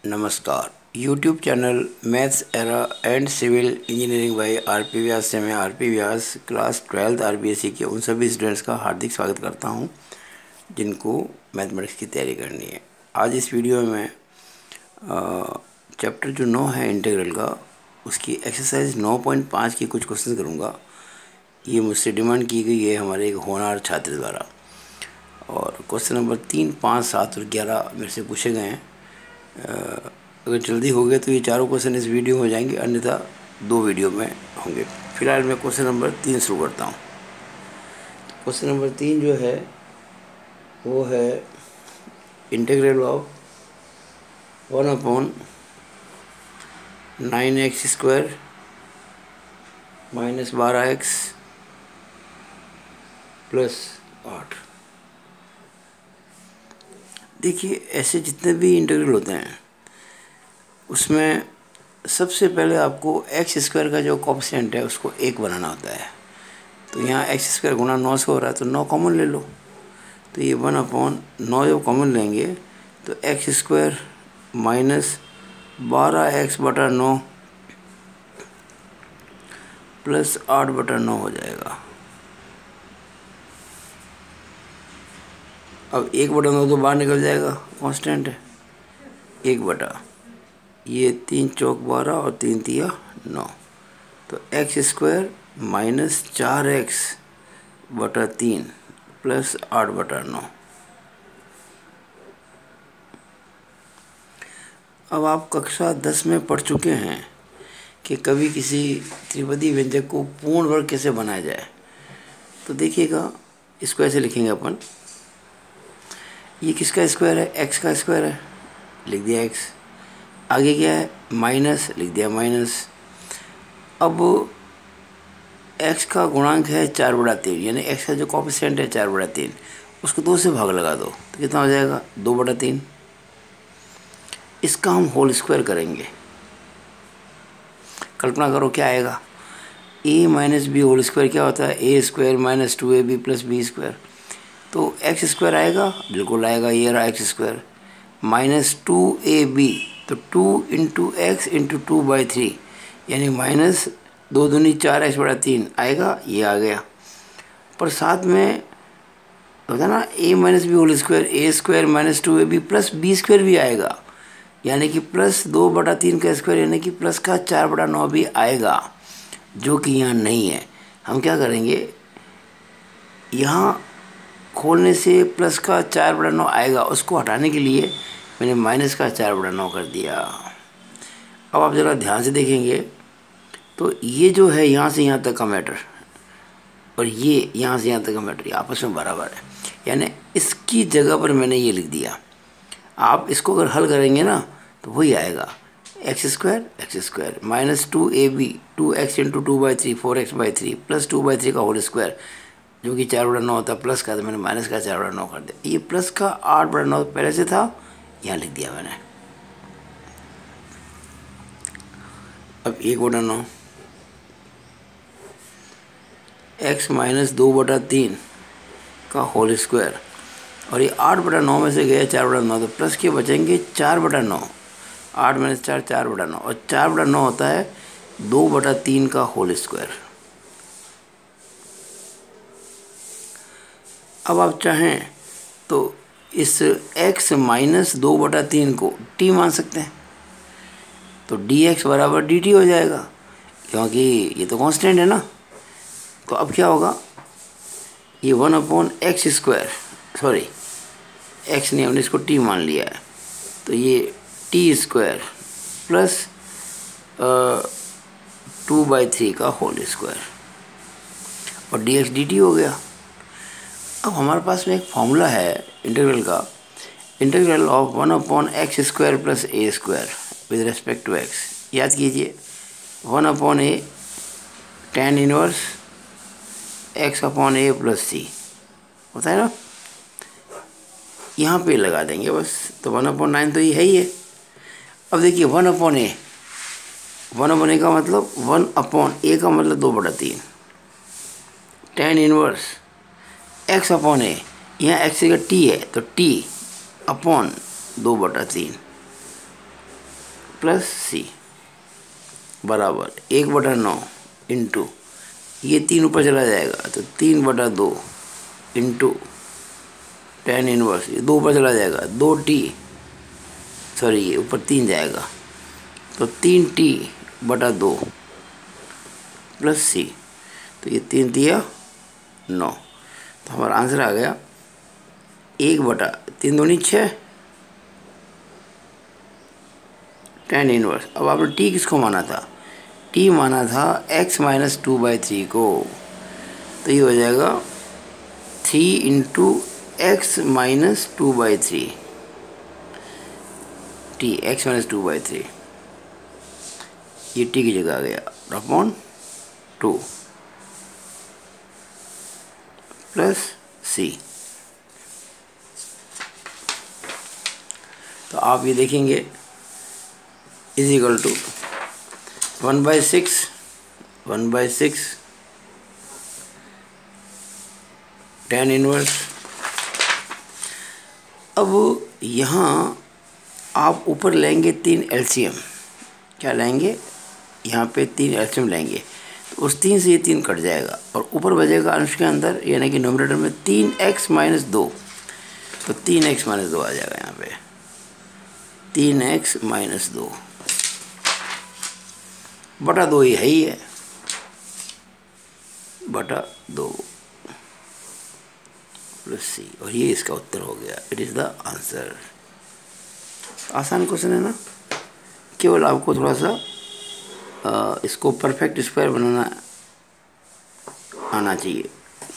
नमस्कार। YouTube channel Maths Era and civil engineering by आर.पी. व्यास से मैं आर.पी. व्यास क्लास 12th आर.बी.एस.सी के उन सभी स्टूडेंट्स का हार्दिक स्वागत करता हूं जिनको मैथमेटिक्स की तैयारी करनी है। आज इस वीडियो में मैं चैप्टर जो 9 है इंटीग्रल का, उसकी एक्सरसाइज 9.5 की कुछ क्वेश्चन करूँगा। ये मुझसे डिमांड की गई है हमारे एक होनहार छात्र द्वारा, और क्वेश्चन नंबर 3, 5, 7 और 11 मेरे से पूछे गए हैं। अगर जल्दी हो गया तो ये चारों क्वेश्चन इस वीडियो में हो जाएंगे, अन्यथा 2 वीडियो में होंगे। फिलहाल मैं क्वेश्चन नंबर 3 शुरू करता हूँ। क्वेश्चन नंबर 3 जो है वो है इंटीग्रल ऑफ 1/9x² - 12x + 8। देखिए, ऐसे जितने भी इंटीग्रल होते हैं उसमें सबसे पहले आपको x² का जो कोएफिशिएंट है उसको 1 बनाना होता है। तो यहाँ x² गुणा 9 से हो रहा है तो 9 कॉमन ले लो। तो ये 1/9 जब कॉमन लेंगे तो x² - 12x/9 + 8/9 हो जाएगा। अब 1/9 तो बाहर निकल जाएगा, कांस्टेंट है। 1/, ये 3 चौक 12 और 3 तिया 9, तो x² - 4x/3 + 8/9। अब आप कक्षा 10 में पढ़ चुके हैं कि कभी किसी त्रिपदी व्यंजक को पूर्ण वर्ग कैसे बनाया जाए। तो देखिएगा, इसको ऐसे लिखेंगे अपन। ये किसका स्क्वायर है? x का स्क्वायर है, लिख दिया x। आगे क्या है? माइनस, लिख दिया माइनस। अब x का गुणांक है 4/3, यानी x का जो कोएफिशिएंट है 4/3, उसको 2 से भाग लगा दो तो कितना हो जाएगा? 2/3। इसका हम होल स्क्वायर करेंगे। कल्पना करो क्या आएगा? a - b होल स्क्वायर क्या होता है? a² - 2ab + b²। तो x² आएगा, बिल्कुल आएगा, ये रहा x²। -2ab, तो 2 × x × 2/3, यानी -2 दूनी 4x/3 आएगा, ये आ गया। पर साथ में होता ना a - b whole square, a² - 2ab + b² भी आएगा, यानी कि +2/3 का स्क्वायर, यानी कि प्लस का 4/9 भी आएगा, जो कि यहाँ नहीं है। हम क्या करेंगे, यहाँ खोलने से प्लस का 4/9 आएगा, उसको हटाने के लिए मैंने माइनस का 4/9 कर दिया। अब आप ज़रा ध्यान से देखेंगे तो ये जो है यहाँ से यहाँ तक का मैटर, और ये यहाँ से यहाँ तक का मैटर, आपस में बराबर है, यानी इसकी जगह पर मैंने ये लिख दिया। आप इसको अगर हल करेंगे ना तो वही आएगा, x² -2ab 2x × 2/3 4x/3 + 2/3 का होल स्क्वायर, जो कि 4/9 होता है, प्लस का, तो मैंने माइनस का 4/9 कर दिया। ये प्लस का 8/9 पहले से था, यहाँ लिख दिया मैंने। अब 1/9 x - 2/3 का होल स्क्वायर, और ये 8/9 में से गया 4/9, तो प्लस के बचेंगे 4/9। 8 - 4 4/9, और 4/9 होता है 2/3 का होल स्क्वायर। अब आप चाहें तो इस x - 2/3 को t मान सकते हैं, तो dx = dt हो जाएगा, क्योंकि ये तो कांस्टेंट है ना। तो अब क्या होगा, ये 1/x², सॉरी x नहीं, हमने इसको t मान लिया है, तो ये t² + 2/3 का होल स्क्वायर, और dx dt हो गया। अब हमारे पास में एक फॉर्मूला है इंटीग्रल का, integral of 1/x² + a² with respect to x। याद कीजिए, 1/a tan 1 x/a + c होता है ना, यहाँ पे लगा देंगे बस, तो 1/9 तो ये है ही है। अब देखिए 1/a, 1/a का मतलब 1/a का मतलब 2/3, tan 1 x/a, यहाँ x जगह t है तो t/2/3, प्लस सी बराबर 1/9 इंटू ये 3 ऊपर चला जाएगा तो 3/2 इंटू tan इनवर्स, ये 2 ऊपर चला जाएगा 2t, सॉरी ये ऊपर 3 जाएगा तो 3t/2 प्लस सी, तो ये 3 दिया 9, तो हमारा आंसर आ गया 1/3 दूनी 6 tan इनवर्स। अब आपने t किसको माना था? t माना था x माइनस 2/3 को, तो ये हो जाएगा 3 into x minus 2/3 t, x minus 2/3, ये t की जगह आ गया अपॉन 2 प्लस c। तो आप ये देखेंगे is equal to 1/6 tan inverse. अब यहाँ आप ऊपर लेंगे 3 एलसीएम, क्या लेंगे? यहाँ पे 3 एलसीएम लेंगे तो उस 3 से ये 3 कट जाएगा और ऊपर बचेगा अंश के अंदर यानी कि नोमिनेटर में 3x माइनस 2, तो 3x माइनस 2 आ जाएगा यहाँ पे 3x माइनस 2 बटा 2 ही है ही है बटा 2 प्लस सी, और ये इसका उत्तर हो गया। It is the answer. आसान क्वेश्चन है ना, केवल आपको थोड़ा सा इसको परफेक्ट स्क्वायर बनाना आना चाहिए।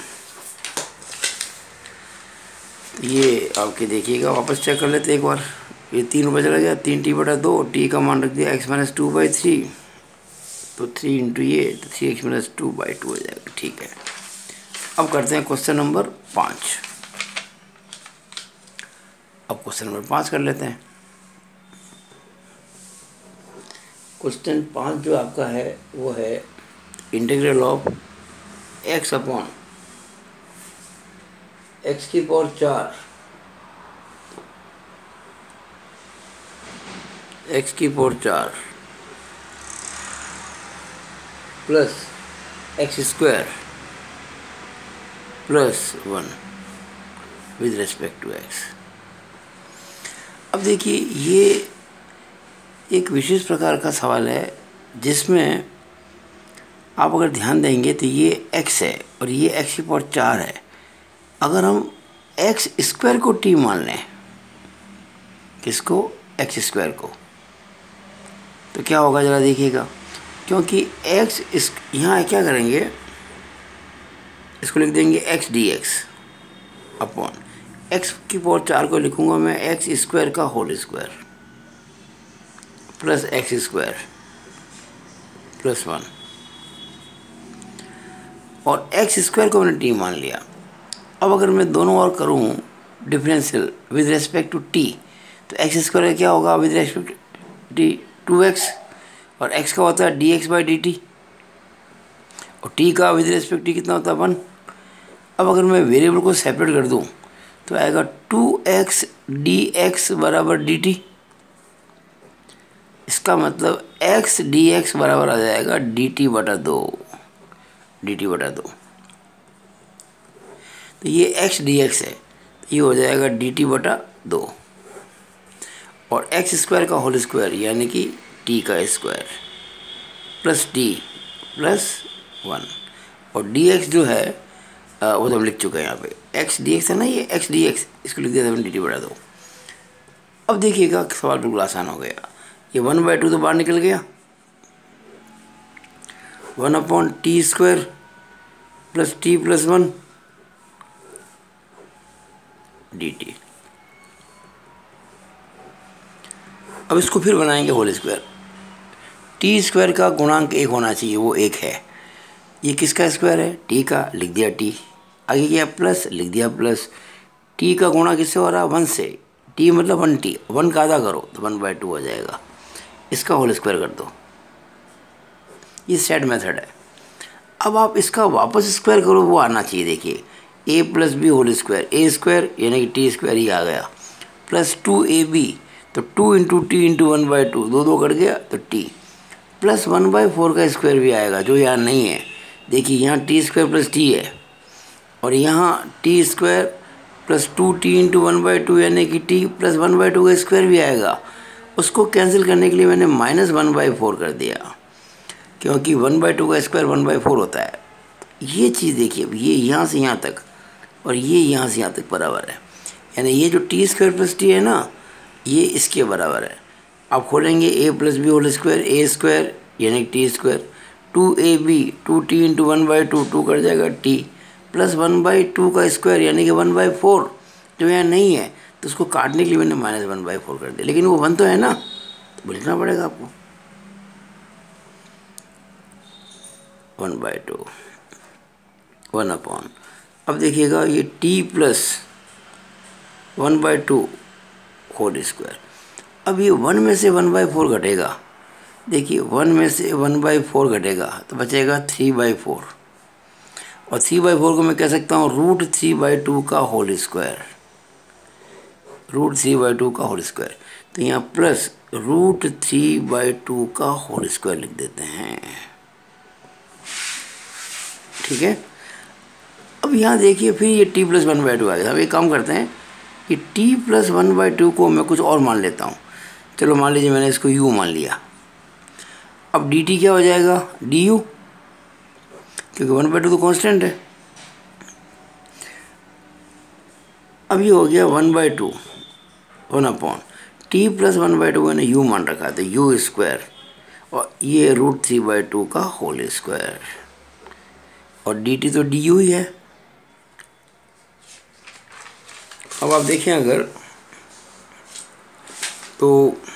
ये आपके देखिएगा, वापस चेक कर लेते एक बार। ये 3 ऊपर चला गया, 3t/2, t का मान रख दिया x माइनस 2/3, तो 3 इंटू ये तो 3x माइनस 2/2 हो जाएगा। ठीक है, अब करते हैं क्वेश्चन नंबर 5। अब क्वेश्चन नंबर 5 कर लेते हैं। क्वेश्चन 5 जो आपका है वो है integral of x upon x की पावर 4 x की पावर 4 प्लस x square plus 1 with respect to x। अब देखिए ये एक विशेष प्रकार का सवाल है जिसमें आप अगर ध्यान देंगे तो ये x है और ये x की पावर 4 है। अगर हम x स्क्वायर को t मान लें, किसको? x स्क्वायर को, तो क्या होगा ज़रा देखिएगा। क्योंकि x यहाँ क्या करेंगे, इसको लिख देंगे x dx अपॉन x की पावर 4 को लिखूँगा मैं x स्क्वायर का whole square plus x square plus 1, और x स्क्वायर को मैंने t मान लिया। अब अगर मैं दोनों और करूँ differential with respect to t, तो x स्क्वायर क्या होगा with respect to t 2x, और x का होता है dx/dt, और t का विद रेस्पेक्ट t कितना होता है 1। अब अगर मैं वेरिएबल को सेपरेट कर दूं तो आएगा 2x dx बराबर dt। इसका मतलब x dx बराबर आ जाएगा dt/2, dt/2। तो ये x dx है, तो ये हो जाएगा dt/2, और x स्क्वायर का होल स्क्वायर यानी कि t का स्क्वायर प्लस t प्लस 1, और dx जो है वो तो हम लिख चुके हैं यहाँ पे, x dx है ना, ये x dx, इसको लिख दिया था मैंने dt/2। अब देखिएगा सवाल बिल्कुल आसान हो गया। ये 1/2 तो बाहर निकल गया, 1/t² plus t plus 1 dt। अब इसको फिर बनाएंगे होल स्क्वायर। टी स्क्वायर का गुणांक 1 होना चाहिए, वो 1 है। ये किसका स्क्वायर है? टी का, लिख दिया टी, आगे किया प्लस, लिख दिया प्लस। टी का गुणा किससे हो रहा है? 1 से। टी मतलब 1t, 1 का आधा करो तो 1/2 हो जाएगा। इसका होल स्क्वायर कर दो, ये सेट मेथड है। अब आप इसका वापस स्क्वायर करो, वो आना चाहिए। देखिए a + b whole square, a square यानी कि टी स्क्वायर ही आ गया, प्लस 2ab, तो 2 इंटू टी इंटू 1/2, दो दो कट गया तो टी प्लस 1/4 का स्क्वायर भी आएगा, जो यहाँ नहीं है। देखिए यहाँ टी स्क्वायर प्लस टी है और यहाँ T square plus 2t into 1/2 यानी कि t प्लस 1/2 का स्क्वायर भी आएगा। उसको कैंसिल करने के लिए मैंने -1/4 कर दिया, क्योंकि 1/2 का स्क्वायर 1/4 होता है। ये चीज़ देखिए, अब ये यहाँ से यहाँ तक और ये यहाँ से यहाँ तक बराबर है, यानी ये जो टी स्क्वायर प्लस टी है ना, ये इसके बराबर है। आप खोलेंगे a plus B whole square, A square यानी T square, 2ab 2t into 1/2, 2 कट जाएगा t प्लस 1/2 का स्क्वायर यानी कि 1/4, जो यहाँ नहीं है तो उसको काटने के लिए मैंने -1/4 कर दिया, लेकिन वो 1 तो है ना, तो लिखना पड़ेगा आपको 1/2 1/। अब देखिएगा ये t प्लस 1/2 होल स्क्वायर। अब ये 1 में से 1/4 घटेगा, देखिए 1 में से 1/4 घटेगा तो बचेगा 3/4, और 3/4 को मैं कह सकता हूँ √3/2 का होल स्क्वायर, √3/2 का होल स्क्वायर। तो यहाँ प्लस √3/2 का होल स्क्वायर लिख देते हैं, ठीक है। अब यहाँ देखिए फिर ये t प्लस 1/2 आ गया। अब एक काम करते हैं, ये t प्लस 1/2 को मैं कुछ और मान लेता हूँ। चलो मान लीजिए मैंने इसको u मान लिया। अब dt क्या हो जाएगा, du, क्योंकि 1/2 तो कांस्टेंट है। अब ये हो गया 1/2 1/, t प्लस 1/2 मैंने u मान रखा था, u स्क्वायर, और ये √3/2 का होल स्क्वायर, और dt तो du ही है। अब आप देखें अगर तो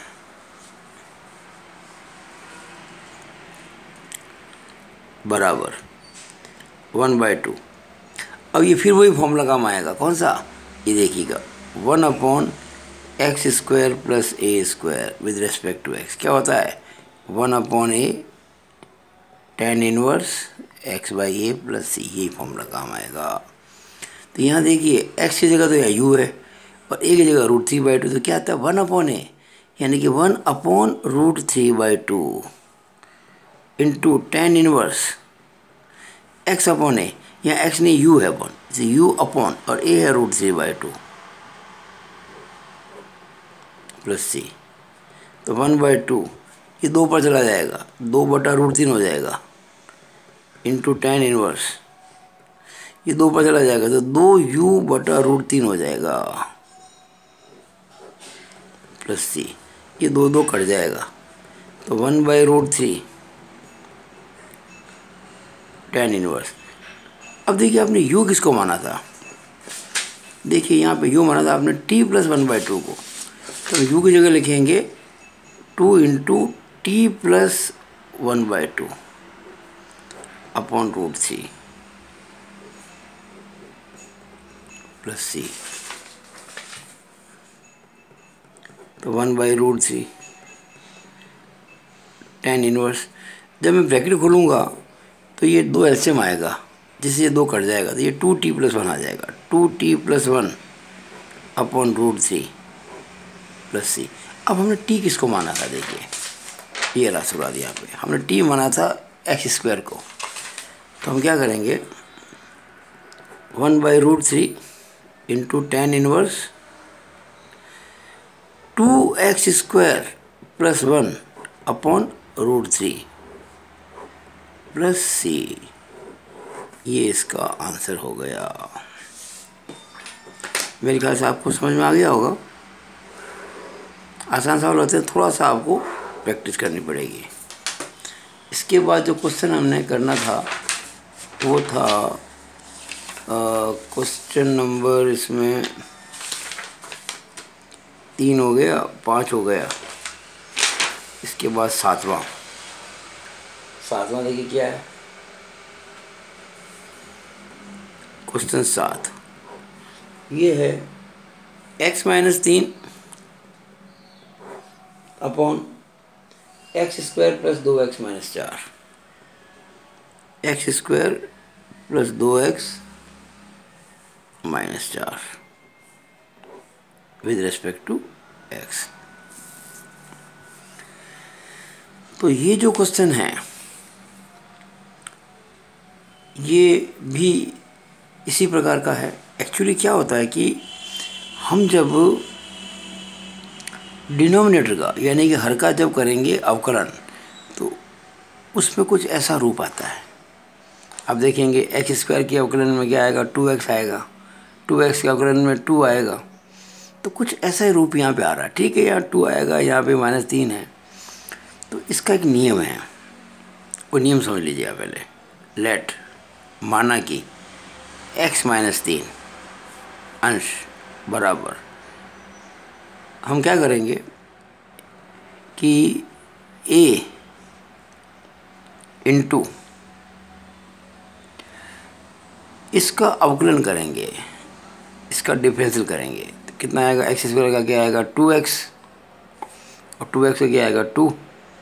बराबर 1/2। अब ये फिर वही फॉर्मूला काम आएगा, कौन सा, ये देखिएगा 1/x² plus a square with respect to x क्या होता है, 1/a tan inverse x/a plus c, यही फॉर्मूला काम आएगा। तो यहाँ देखिए x की जगह तो यहाँ u है और a की जगह √3/2, तो क्या आता है 1/a, यानी कि 1/√3/2 इंटू tan इनवर्स x/a, यहाँ x नहीं u है अपॉन, इसे u अपॉन और a है √3/2 प्लस c। तो 1/2 ये 2 पर चला जाएगा, 2/√3 हो जाएगा इंटू tan इनवर्स, ये 2 पर चला जाएगा तो 2u/√3 हो जाएगा प्लस c, ये 2 कट जाएगा तो 1/√3 tan इनवर्स। अब देखिए आपने u किसको माना था, देखिए यहाँ पे u माना था आपने t प्लस 1/2 को, तो u की जगह लिखेंगे 2 into T plus 1/2 upon √3 plus c, तो 1/√3 tan इनवर्स। जब मैं ब्रैकेट खोलूँगा तो ये 2 एलसीएम आएगा, जिससे ये 2 कट जाएगा तो ये 2t प्लस 1 आ जाएगा, 2t plus 1 upon √3 plus c। अब हमने t किसको माना था, देखिए ये रहा शुरुआत, यहाँ पे हमने t माना था x² को, तो हम क्या करेंगे 1/√3 into tan inverse 2x² plus 1 upon √3 plus c, ये इसका आंसर हो गया। मेरे ख्याल से आपको समझ में आ गया होगा। आसान सवाल होते हैं, थोड़ा सा आपको प्रैक्टिस करनी पड़ेगी। इसके बाद जो क्वेश्चन हमने करना था वो था क्वेश्चन नंबर, इसमें 3 हो गया, 5 हो गया, इसके बाद 7वां देखिए क्या है, क्वेश्चन 7 ये है x-3 upon x² plus 2x - 4, x² plus 2x - 4 with respect to x। तो ये जो क्वेश्चन है ये भी इसी प्रकार का है। एक्चुअली क्या होता है कि हम जब डिनोमिनेटर का यानी कि हर का जब करेंगे अवकलन तो उसमें कुछ ऐसा रूप आता है। अब देखेंगे एक्स स्क्वायर के अवकलन में क्या आएगा, 2x आएगा, 2x के अवकलन में 2 आएगा, तो कुछ ऐसा ही रूप यहाँ पे आ रहा है। ठीक है, यहाँ 2 आएगा, यहाँ पे -3 है। तो इसका एक नियम है, वो नियम समझ लीजिएगा पहले। लेट माना कि x - 3 अंश बराबर, हम क्या करेंगे कि a इंटू इसका अवकलन करेंगे, इसका डिफरेंशियल करेंगे तो कितना आएगा, एक्स स्क्वायर का क्या आएगा 2x और 2x का क्या आएगा 2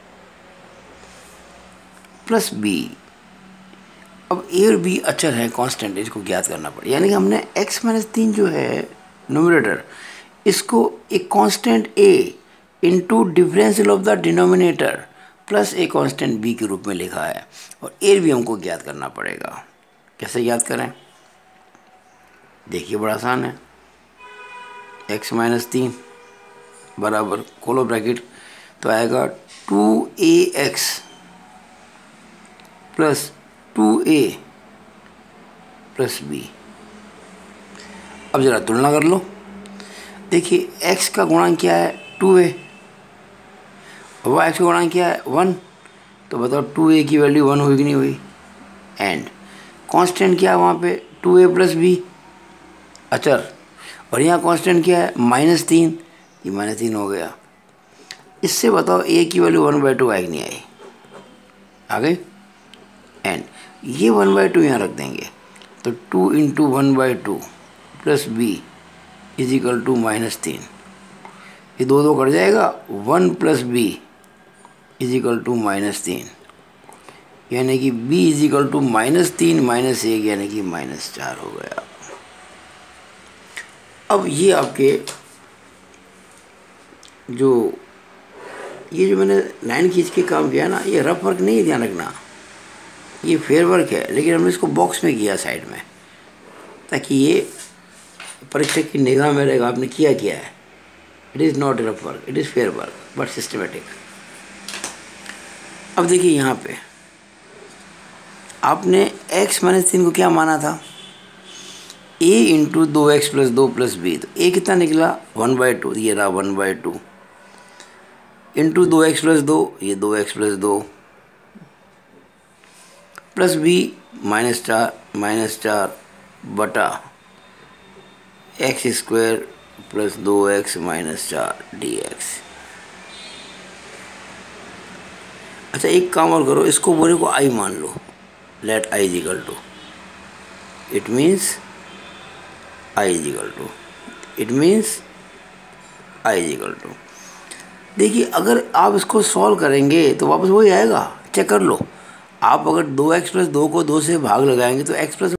प्लस b। अब a और b अचर है, कांस्टेंट, इसको ज्ञात करना पड़ेगा। यानी कि हमने x - 3 जो है न्यूमरेटर, इसको एक constant a into differential of the denominator plus a constant b के रूप में लिखा है। और a भी हमको ज्ञात करना पड़ेगा। कैसे याद करें, देखिए बड़ा आसान है। x - 3 बराबर खोलो ब्रैकेट तो आएगा 2ax plus 2a plus b। अब ज़रा तुलना कर लो। देखिए x का गुणांक क्या है 2a और x का गुणांक क्या है 1। तो बताओ 2a की वैल्यू 1 हुई कि नहीं हुई। एंड कांस्टेंट क्या है वहाँ पे 2a प्लस b अचर, और यहाँ कांस्टेंट क्या है -3, ये -3 हो गया। इससे बताओ a की वैल्यू 1/2 आई कि नहीं आई, आ गई। एंड ये 1/2 यहाँ रख देंगे तो 2 into 1/2 plus b is equal to -3। ये दो कट जाएगा, 1 plus b is equal to -3, यानी कि b इज इक्वल टू -3 -1 यानी कि -4 हो गया। अब ये आपके ये जो मैंने लाइन खींच के काम किया ना, ये रफ वर्क नहीं, ध्यान रखना, ये फेयर वर्क है, लेकिन हमने इसको बॉक्स में किया साइड में, ताकि ये परीक्षक की निगाह में रहेगा आपने किया है। It is not rough work, it is fair work but systematic. अब देखिए यहाँ पे आपने x - 3 को क्या माना था, a into 2x plus 2 plus b। तो a कितना निकला 1/2, ये रहा 1/2 इंटू 2x प्लस 2, ये 2x प्लस 2 प्लस b -4 बटा x square plus 2x -4 dx। अच्छा एक काम और करो, इसको बोले को i मान लो। Let i is equal to, it means i is equal to, it means i is equal to. देखिए अगर आप इसको सॉल्व करेंगे तो वापस वही आएगा, चेक कर लो। आप अगर 2x प्लस 2 को 2 से भाग लगाएंगे तो x प्लस